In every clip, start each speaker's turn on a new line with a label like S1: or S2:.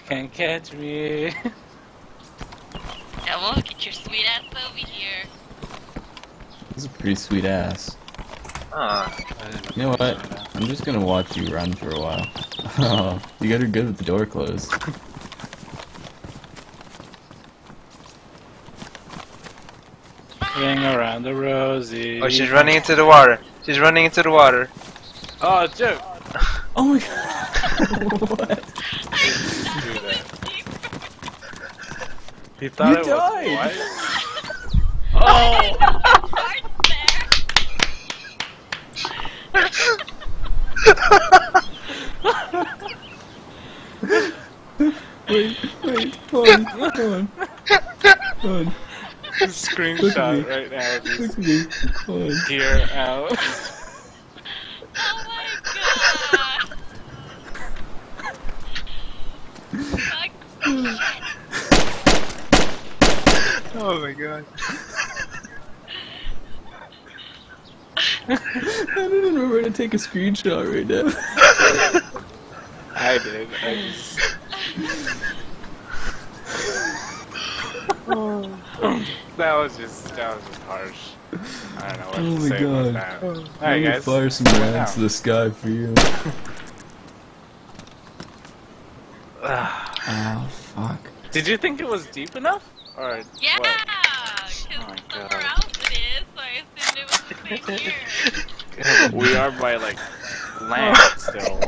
S1: can't catch me.
S2: Come on, get your sweet ass over here.
S3: This is a pretty sweet ass. You know what? I'm just gonna watch you run for a while. Oh, you got her good with the door closed.
S1: Ring around the rosy.
S4: Oh, she's running into the water. She's running into the water.
S1: Oh, Juke!
S3: Oh my god! What?
S1: He thought
S3: You
S1: it
S3: died.
S1: was what? Oh!
S3: Wait, hold on.
S1: Screenshot right now.
S3: Look
S1: Just
S3: at me. Hold on.
S1: gear out.
S2: Oh my god.
S3: I don't remember how to take a screenshot right now.
S1: I did. I just... that was just harsh. I don't know what to say about that. Alright,
S3: I'm gonna
S1: guys.
S3: fire some rounds to the sky for you. Oh, fuck.
S1: Did you think it was deep enough? Or
S2: Yeah!
S1: what?
S2: Because
S1: Oh my
S2: somewhere
S1: God.
S2: else it is, so I assumed it was right here.
S1: Yeah, we are by like land still.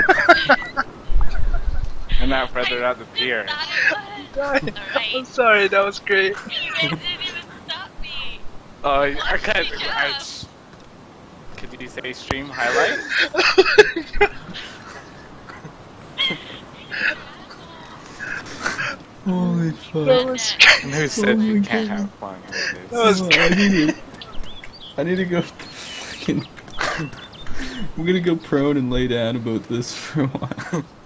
S1: And not further out the pier.
S2: Alright.
S4: I'm sorry, that was great.
S2: You guys didn't even stop me.
S1: Oh, I can't. Could you say stream highlight?
S3: Holy fuck.
S4: That was
S1: Who said
S3: Oh
S1: you
S3: my
S1: can't
S3: God.
S1: have fun with
S4: That
S1: this?
S4: was
S3: I need to go fucking... I'm gonna go prone and lay down about this for a while.